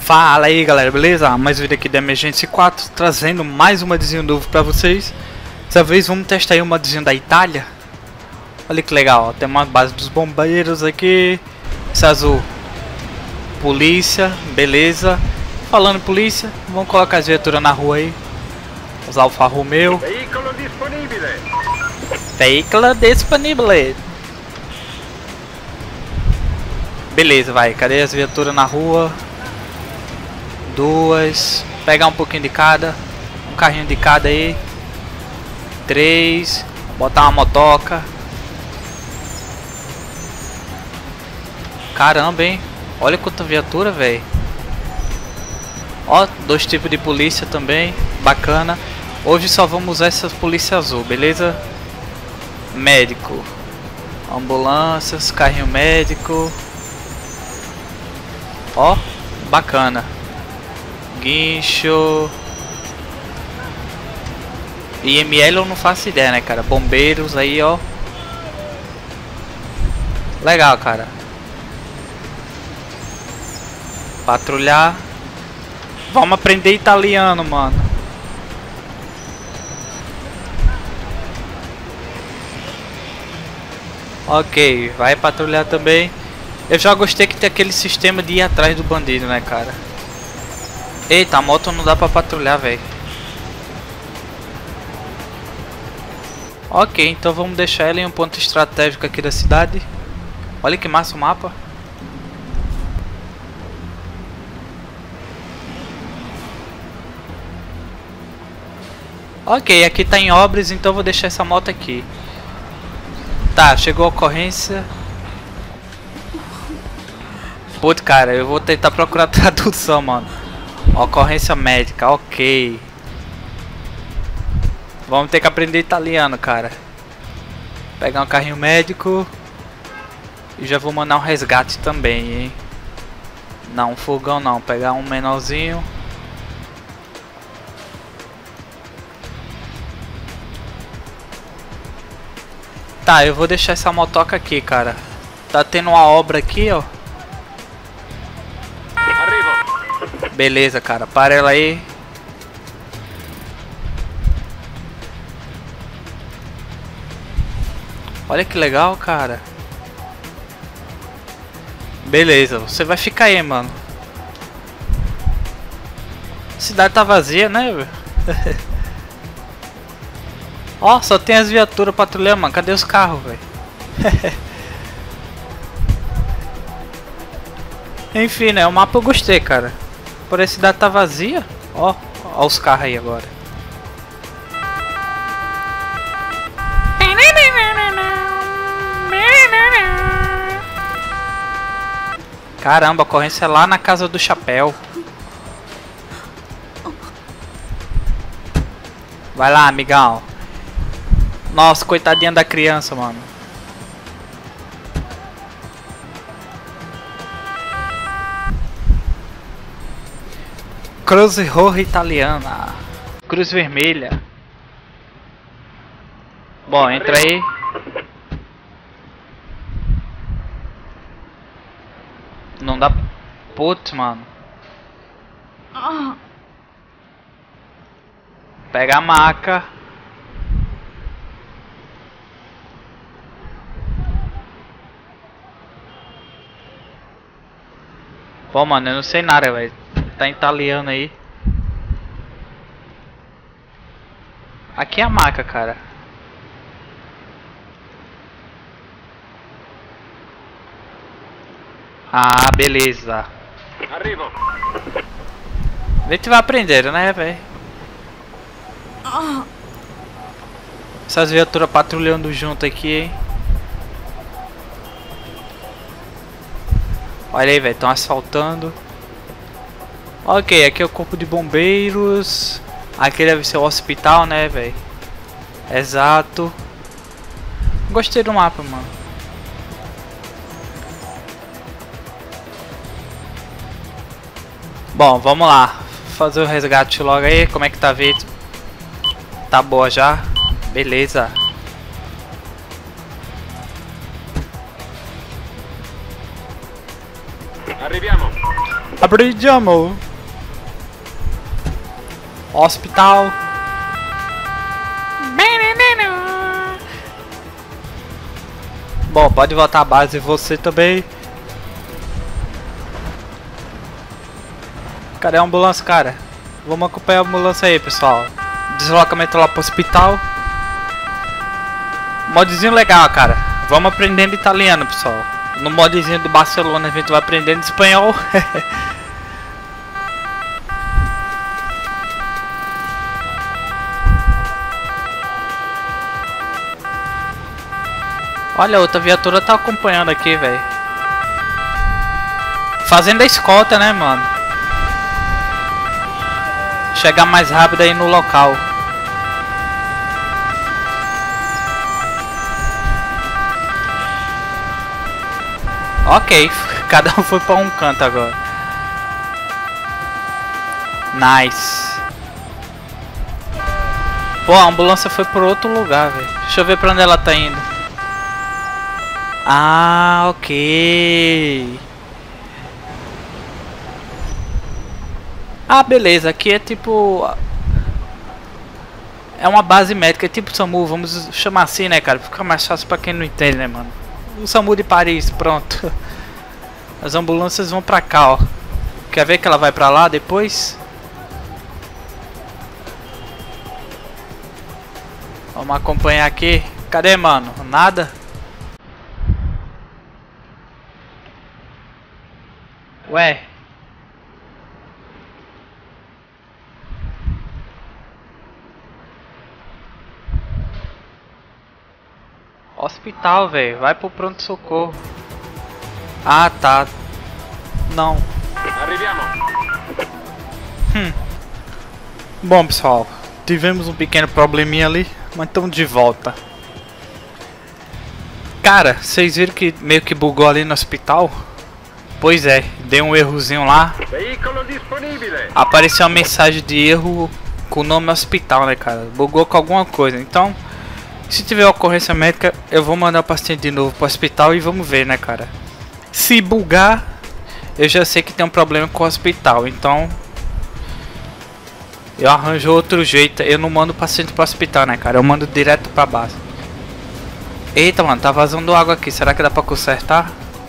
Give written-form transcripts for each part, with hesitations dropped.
Fala aí galera, beleza? Mais um vídeo aqui da Emergência 4, trazendo mais um modzinho novo pra vocês. Dessa vez vamos testar aí um modzinho da Itália. Olha que legal, ó. Tem uma base dos bombeiros aqui. Esse azul, polícia, beleza. Falando em polícia, vamos colocar as viaturas na rua aí. Os Alfa Romeo. Veicolo disponibile. Veicolo disponibile. Beleza, vai, cadê as viaturas na rua? Duas, pegar um pouquinho de cada, um carrinho de cada aí. Três, botar uma motoca. Caramba, hein? Olha quanta viatura, velho. Ó, dois tipos de polícia também, bacana. Hoje só vamos usar essa polícia azul, beleza? Médico, ambulâncias, carrinho médico. Ó, bacana. Guincho. IML eu não faço ideia, né, cara? Bombeiros aí, ó. Legal, cara. Patrulhar. Vamos aprender italiano, mano. Ok, vai patrulhar também. Eu já gostei que tem aquele sistema de ir atrás do bandido, né, cara? Eita, a moto não dá pra patrulhar, velho. Ok, então vamos deixar ela em um ponto estratégico aqui da cidade. Olha que massa o mapa. Ok, aqui tá em obras, então eu vou deixar essa moto aqui. Tá, chegou a ocorrência. Putz, cara, eu vou tentar procurar tradução, mano. Ocorrência médica, ok. Vamos ter que aprender italiano, cara. Pegar um carrinho médico. E já vou mandar um resgate também, hein. Não, um fogão não. Pegar um menorzinho. Tá, eu vou deixar essa motoca aqui, cara. Tá tendo uma obra aqui, ó. Beleza, cara, para ela aí. Olha que legal, cara. Beleza, você vai ficar aí, mano. A cidade tá vazia, né, velho? Ó, só tem as viaturas patrulhando, mano. Cadê os carros, velho? Enfim, né, o mapa eu gostei, cara. Por a cidade tá vazia. Ó, ó os carros aí agora. Caramba, a ocorrência é lá na casa do chapéu. Vai lá, amigão. Nossa, coitadinha da criança, mano. Cruz Roja Italiana. Cruz Vermelha. Bom, entra aí. Não dá. Putz, mano. Pega a maca. Pô, mano, eu não sei nada, velho. Tá em italiano aí. Aqui é a maca, cara. Ah, beleza. Arrivo. A gente vai aprendendo, né, velho? Essas viaturas patrulhando junto aqui, hein? Olha aí, velho, estão asfaltando. Ok, aqui é o corpo de bombeiros. Aqui deve ser o hospital, né, velho? Exato. Gostei do mapa, mano. Bom, vamos lá. Fazer o resgate logo aí. Como é que tá a vida? Tá boa já? Beleza. Arriviamo. Abrimos. Hospital. Bom, pode voltar à base você também. Cadê a ambulância, cara? Vamos acompanhar a ambulância aí, pessoal. Deslocamento lá pro hospital. Modzinho legal, cara. Vamos aprendendo italiano, pessoal. No modzinho de Barcelona a gente vai aprendendo espanhol. Olha, outra viatura tá acompanhando aqui, velho. Fazendo a escolta, né, mano? Chegar mais rápido aí no local. Ok, cada um foi pra um canto agora. Nice. Pô, a ambulância foi por outro lugar, velho. Deixa eu ver pra onde ela tá indo. Ah, ok. Ah, beleza. Aqui é tipo... é uma base médica, é tipo SAMU. Vamos chamar assim, né, cara? Fica mais fácil pra quem não entende, né, mano? O SAMU de Paris, pronto. As ambulâncias vão pra cá, ó. Quer ver que ela vai pra lá depois? Vamos acompanhar aqui. Cadê, mano? Nada? Ué. Hospital, velho. Vai pro pronto-socorro. Ah, tá. Não. Bom, pessoal. Tivemos um pequeno probleminha ali, mas estamos de volta. Cara, vocês viram que meio que bugou ali no hospital? Pois é, deu um errozinho lá. Apareceu uma mensagem de erro com o nome hospital, né, cara? Bugou com alguma coisa. Então, se tiver ocorrência médica, eu vou mandar o paciente de novo pro hospital e vamos ver, né, cara? Se bugar, eu já sei que tem um problema com o hospital. Então, eu arranjo outro jeito. Eu não mando o paciente pro hospital, né, cara? Eu mando direto pra base. Eita, mano, tá vazando água aqui. Será que dá pra consertar?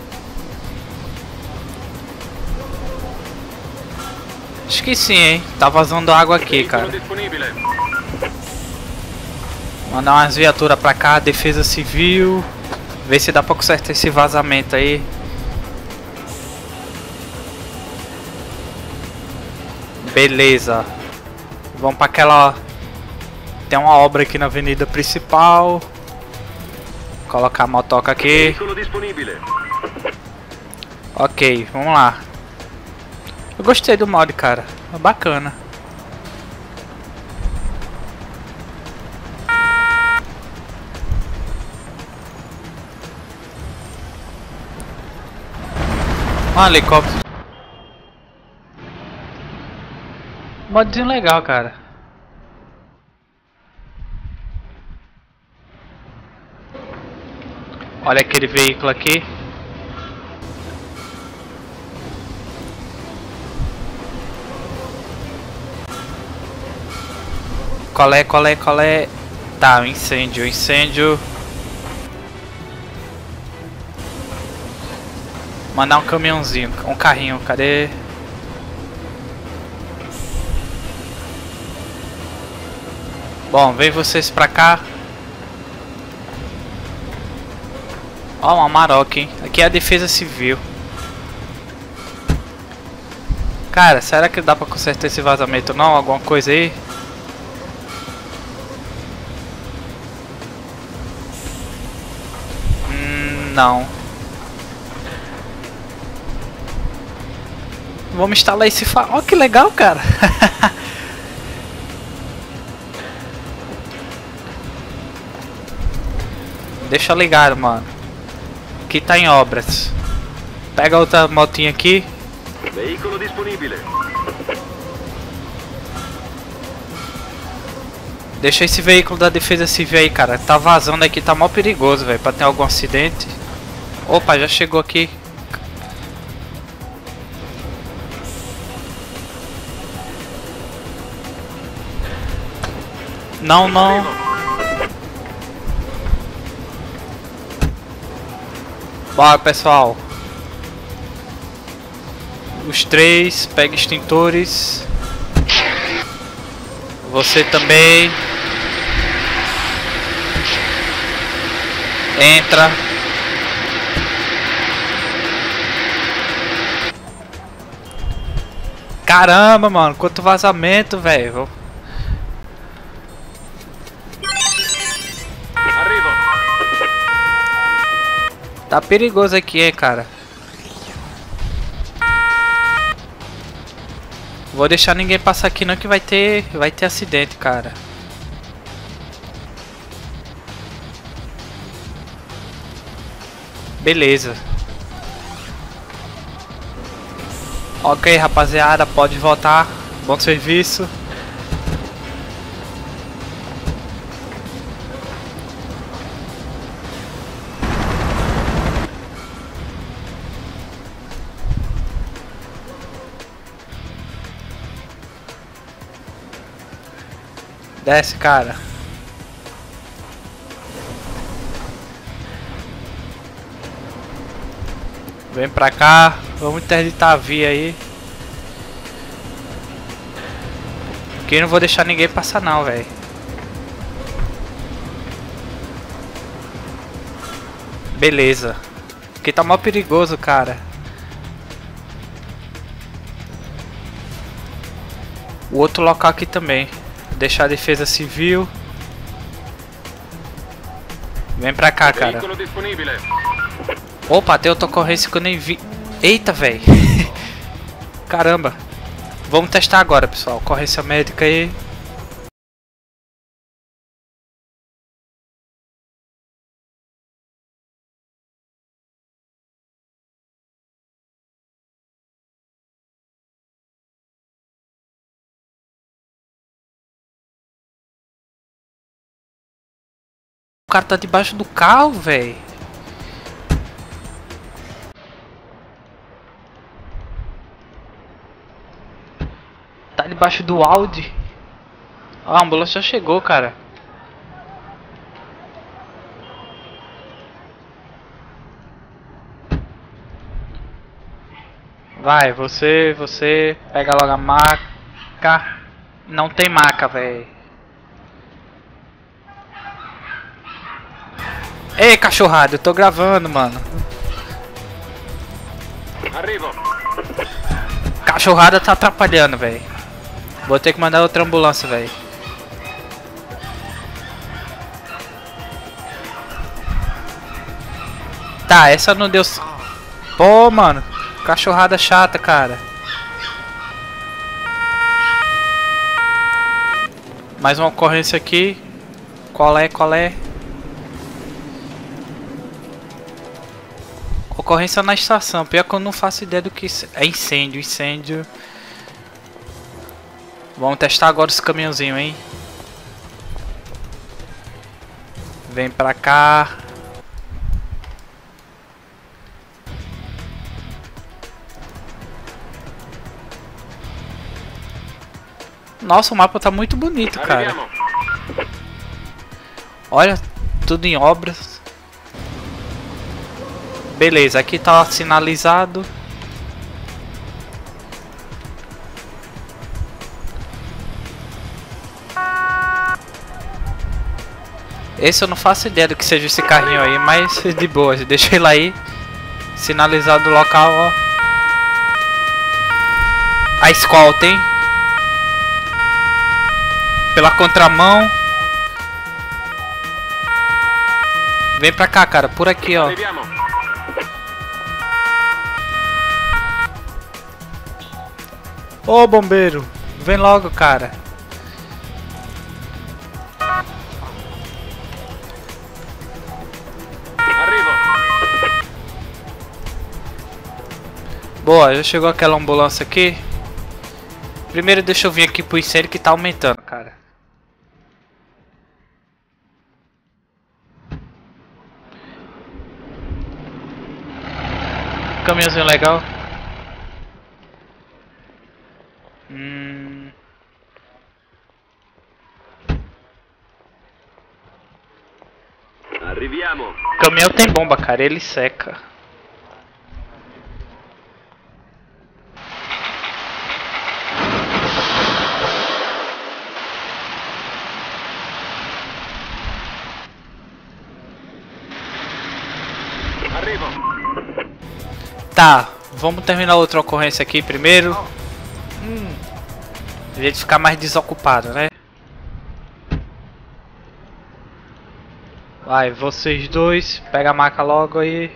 Acho que sim, hein? Tá vazando água aqui, cara. Mandar umas viaturas pra cá, defesa civil. Ver se dá pra consertar esse vazamento aí. Beleza. Vamos pra aquela... tem uma obra aqui na avenida principal. Colocar a motoca aqui. Ok, vamos lá. Eu gostei do mod, cara. É bacana. Um helicóptero. Modzinho legal, cara. Olha aquele veículo aqui. Qual é? Tá, incêndio. Mandar um caminhãozinho, um carrinho, cadê? Bom, vem vocês pra cá. Ó, uma Amarok, hein? Aqui é a defesa civil. Cara, será que dá pra consertar esse vazamento não? Alguma coisa aí? Não. Vamos instalar esse farol. Ó, que legal, cara. Deixa ligado, mano. Aqui tá em obras. Pega outra motinha aqui. Veículo disponível. Deixa esse veículo da defesa civil aí, cara. Tá vazando aqui, tá mó perigoso, velho. Pra ter algum acidente. Opa, já chegou aqui. Não, não. Bora, pessoal. Os três, pega extintores. Você também. Entra. Caramba, mano, quanto vazamento, velho. Tá perigoso aqui, hein, cara. Vou deixar ninguém passar aqui não que vai ter acidente, cara. Beleza. Ok, rapaziada, pode voltar. Bom serviço. Desce, cara. Vem pra cá. Vamos interditar a via aí. Aqui não vou deixar ninguém passar não, velho. Beleza. Aqui tá mó perigoso, cara. O outro local aqui também. Deixar a defesa civil. Vem pra cá, cara. Opa, tem outra ocorrência que eu nem vi. Eita, velho. Caramba. Vamos testar agora, pessoal. Ocorrência médica aí. O cara tá debaixo do carro, velho. Tá debaixo do Audi. Ah, a ambulância já chegou, cara. Vai, você pega logo a maca. Não tem maca, velho. Ei, cachorrada, eu tô gravando, mano. Arrivo. Cachorrada tá atrapalhando, velho. Vou ter que mandar outra ambulância, velho. Tá, essa não deu... Pô, mano. Cachorrada chata, cara. Mais uma ocorrência aqui. Qual é? Ocorrência na estação. Pior que eu não faço ideia do que é incêndio. Vamos testar agora os caminhãozinhos, hein? Vem pra cá. Nossa, o mapa tá muito bonito, cara. Olha, tudo em obras. Beleza, aqui tá sinalizado. Esse eu não faço ideia do que seja esse carrinho aí, mas de boa, deixa ele aí. Sinalizado o local, ó. A escolta, hein? Pela contramão. Vem pra cá, cara, por aqui, ó. Ô, bombeiro, vem logo, cara. Boa, já chegou aquela ambulância aqui. Primeiro deixa eu vir aqui pro incêndio que tá aumentando, cara. Caminhãozinho legal. Arriviamo. O caminhão tem bomba, cara, ele seca. Arrivo. Tá, vamos terminar outra ocorrência aqui primeiro. A gente ficar mais desocupado, né? Vai, vocês dois, pega a maca logo aí.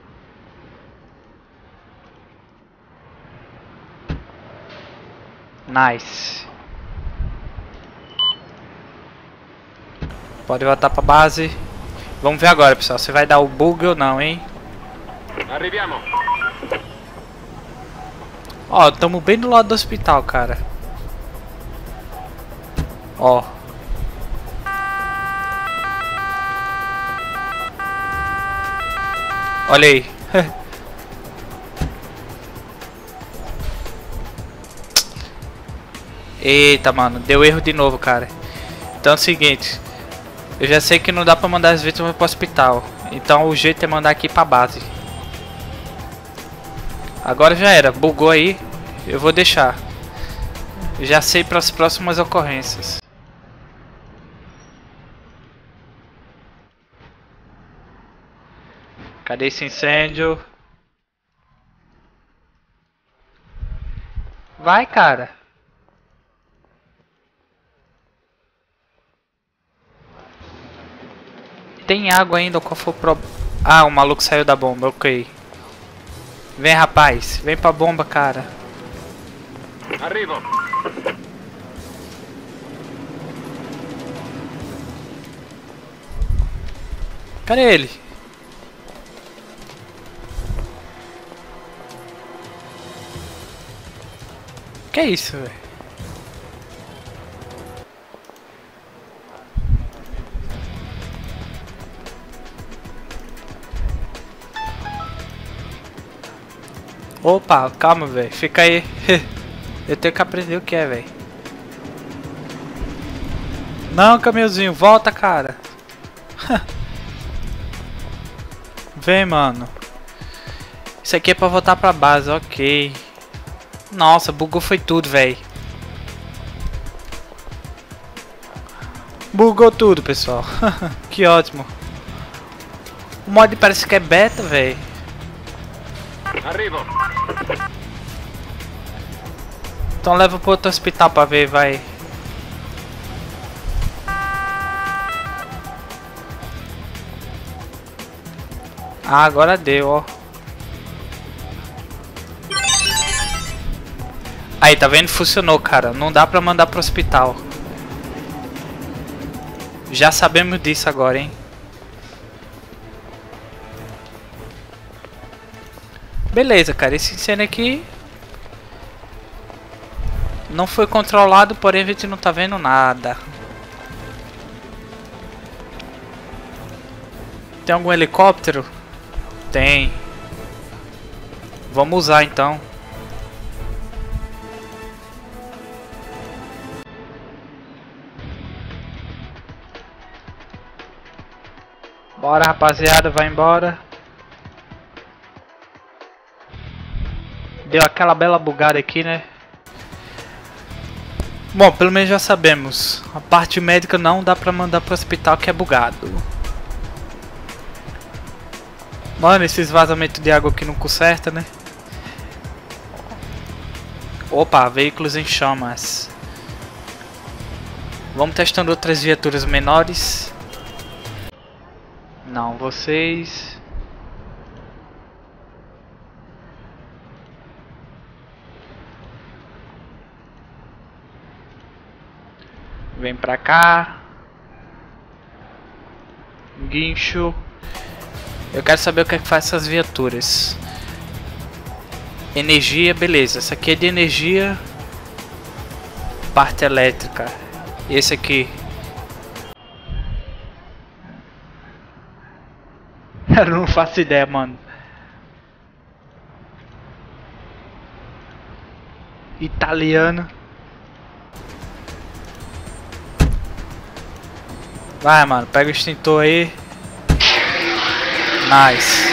Nice. Pode voltar pra base. Vamos ver agora, pessoal, se vai dar o bug ou não, hein? Arriviamo. Ó, tamo bem do lado do hospital, cara. Ó. Olha aí. Eita, mano, deu erro de novo, cara. Então é o seguinte, eu já sei que não dá pra mandar as vítimas pro hospital. Então o jeito é mandar aqui pra base. Agora já era, bugou aí. Eu vou deixar. Já sei para as próximas ocorrências. Cadê esse incêndio? Vai, cara. Tem água ainda, qual foi o problema? Ah, o maluco saiu da bomba, ok. Vem, rapaz, vem pra bomba, cara. Arrivo. Cadê ele? Que é isso, velho? Opa, calma, velho. Fica aí. Eu tenho que aprender o que é, velho. Não, caminhãozinho, volta, cara. Vem, mano. Isso aqui é pra voltar pra base, ok. Nossa, bugou foi tudo, velho. Bugou tudo, pessoal. Que ótimo. O mod parece que é beta, velho. Arrivo. Então leva pro outro hospital pra ver, vai. Ah, agora deu, ó. Aí, tá vendo? Funcionou, cara. Não dá pra mandar pro hospital. Já sabemos disso agora, hein? Beleza, cara. Esse incêndio aqui não foi controlado, porém a gente não tá vendo nada. Tem algum helicóptero? Tem. Vamos usar então. Bora, rapaziada, vai embora. Deu aquela bela bugada aqui, né? Bom, pelo menos já sabemos. A parte médica não dá pra mandar pro hospital que é bugado. Mano, esses vazamentos de água aqui não conserta, né? Opa, veículos em chamas. Vamos testando outras viaturas menores. Não, vocês... Vem pra cá. Guincho. Eu quero saber o que é que faz essas viaturas. Energia, beleza. Essa aqui é de energia. Parte elétrica. Esse aqui. Eu não faço ideia, mano. Italiano. Vai, mano. Pega o extintor aí. Nice.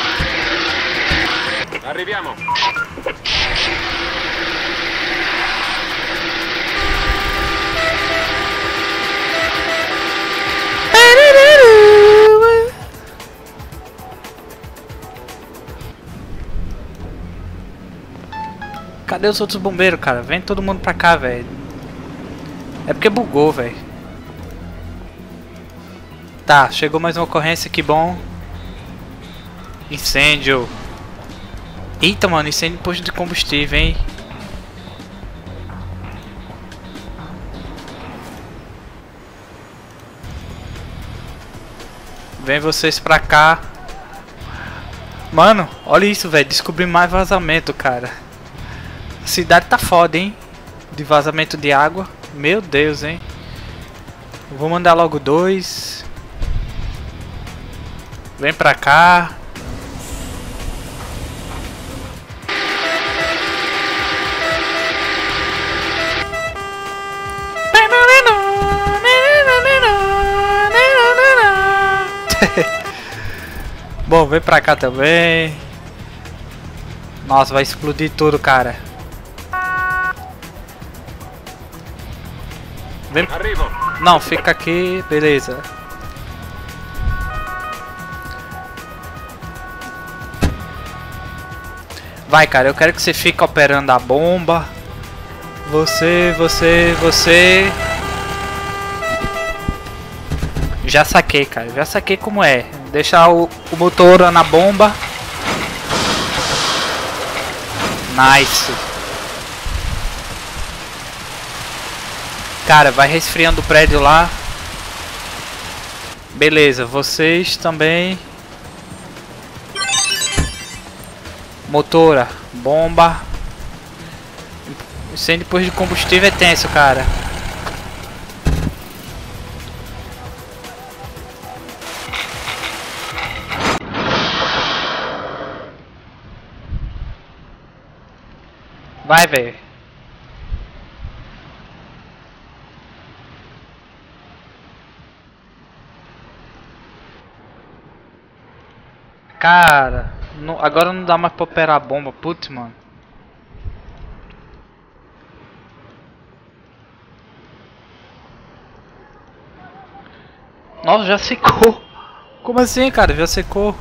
Arriviamo. Cadê os outros bombeiros, cara? Vem todo mundo pra cá, velho. É porque bugou, velho. Tá, chegou mais uma ocorrência, que bom. Incêndio. Eita, mano, incêndio de posto de combustível, hein? Vem vocês pra cá. Mano, olha isso, velho. Descobri mais vazamento, cara. A cidade tá foda, hein? De vazamento de água. Meu Deus, hein? Vou mandar logo 2. Vem pra cá. Bom, vem pra cá também. Nossa, vai explodir tudo, cara. Vem. Arrivo. Não, fica aqui, beleza. Vai, cara, eu quero que você fique operando a bomba. Você. Já saquei, cara, já saquei como é. Deixar o motor na bomba. Nice. Cara, vai resfriando o prédio lá. Beleza, vocês também. Motora, bomba. Incêndio depois de combustível é tenso, cara. Vai, velho. Cara, agora não dá mais pra operar a bomba, putz, mano. Nossa, já secou. Como assim, cara? Já secou.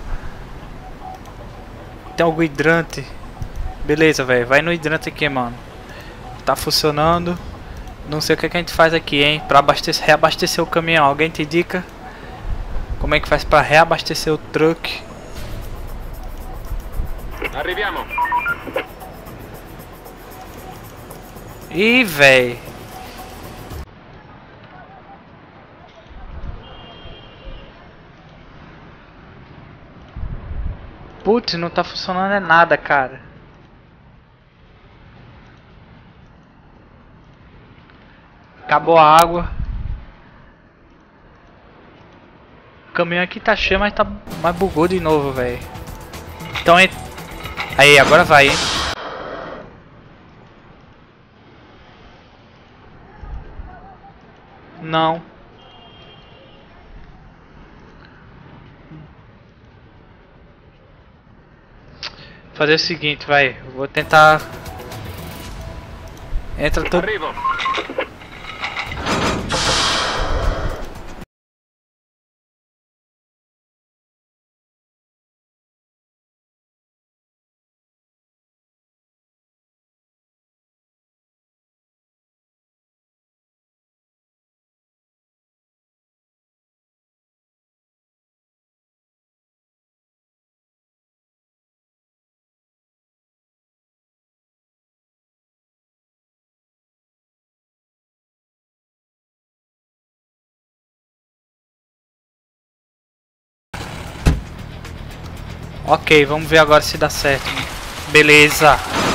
Tem algum hidrante. Beleza, velho. Vai no hidrante aqui, mano. Tá funcionando. Não sei o que a gente faz aqui, hein? Pra reabastecer o caminhão. Alguém te indica? Como é que faz pra reabastecer o truck? Arriviamo. Ih, véi. Putz, não tá funcionando é nada, cara. Acabou a água. O caminhão aqui tá cheio, mas bugou de novo, velho. Então aí, agora vai, hein? Não. Fazer o seguinte, vai. Vou tentar. Entra todo. Arrivo. Ok, vamos ver agora se dá certo. Beleza.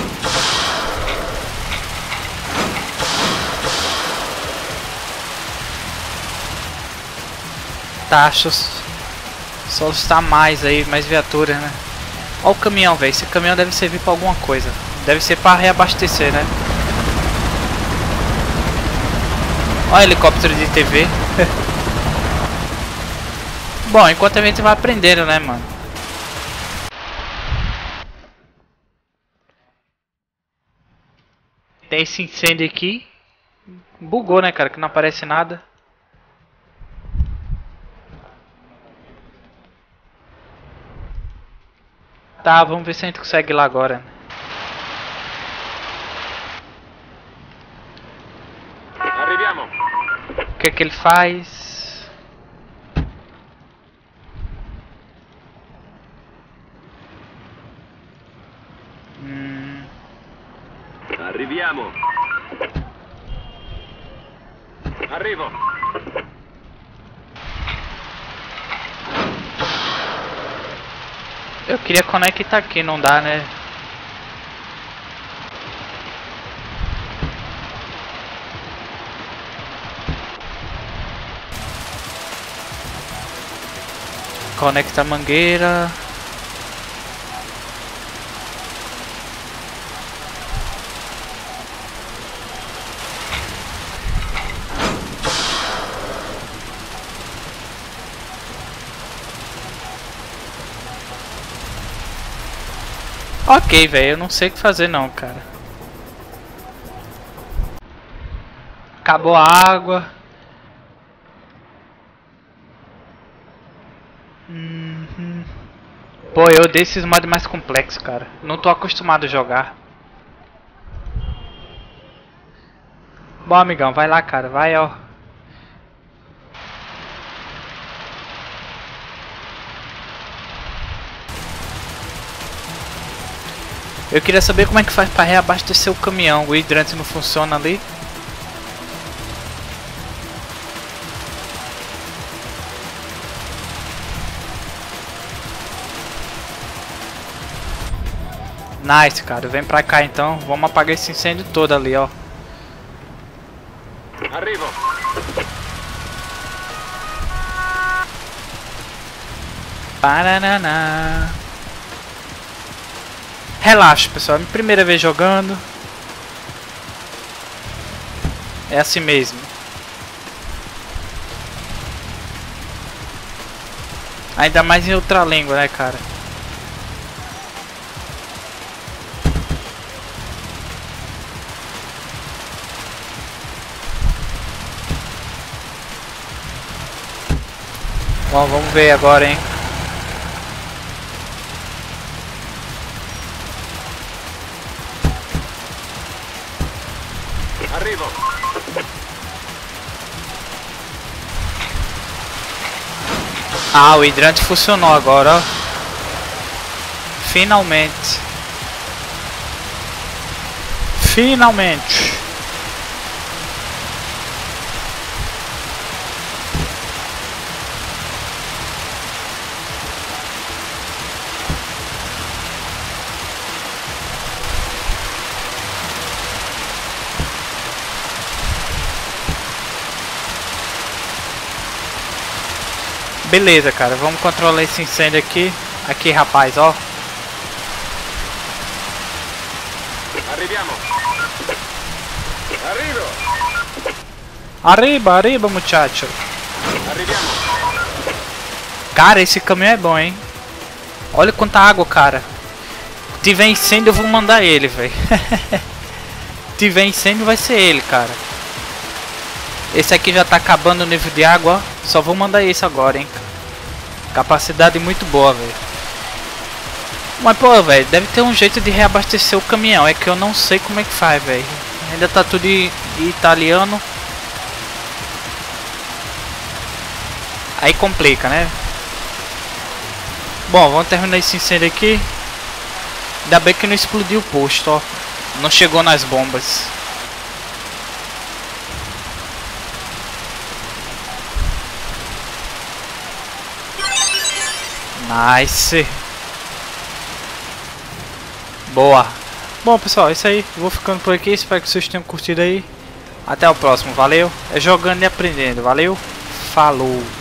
Tá, acho só está mais aí, mais viaturas, né? Olha o caminhão, velho. Esse caminhão deve servir pra alguma coisa. Deve ser pra reabastecer, né? Olha o helicóptero de TV. Bom, enquanto a gente vai aprendendo, né, mano? Tem esse incêndio aqui. Bugou, né, cara? Que não aparece nada. Tá, vamos ver se a gente consegue ir lá agora. Arriviamo. O que é que ele faz? Arriviamo. Arrivo. Eu queria conectar aqui, não dá, né? Conecta a mangueira. Ok, velho, eu não sei o que fazer não, cara. Acabou a água. Pô, eu odeio esses mods mais complexos, cara. Não tô acostumado a jogar. Bom, amigão, vai lá, cara. Vai, ó. Eu queria saber como é que faz pra reabastecer o caminhão. O hidrante não funciona ali. Nice, cara. Vem pra cá então. Vamos apagar esse incêndio todo ali, ó. Arrivo. Paraná. Relaxa, pessoal. É minha primeira vez jogando. É assim mesmo. Ainda mais em outra língua, né, cara? Bom, vamos ver agora, hein? Arrivo. Ah, o hidrante funcionou agora, ó. Finalmente. Finalmente. Beleza, cara, vamos controlar esse incêndio aqui. Aqui, rapaz, ó. Arriviamo. Arrivo. Arriba, arriba, muchacho. Arriviamo. Cara, esse caminhão é bom, hein? Olha quanta água, cara. Se tiver incêndio, eu vou mandar ele, velho. Se tiver incêndio, vai ser ele, cara. Esse aqui já tá acabando o nível de água, ó. Só vou mandar esse agora, hein. Capacidade muito boa, velho. Mas, pô, velho, deve ter um jeito de reabastecer o caminhão. É que eu não sei como é que faz, velho. Ainda tá tudo em italiano. Aí complica, né? Bom, vamos terminar esse incêndio aqui. Ainda bem que não explodiu o posto, ó. Não chegou nas bombas. Nice. Boa. Bom, pessoal, é isso aí. Eu vou ficando por aqui. Espero que vocês tenham curtido aí. Até o próximo. Valeu. É jogando e aprendendo. Valeu. Falou.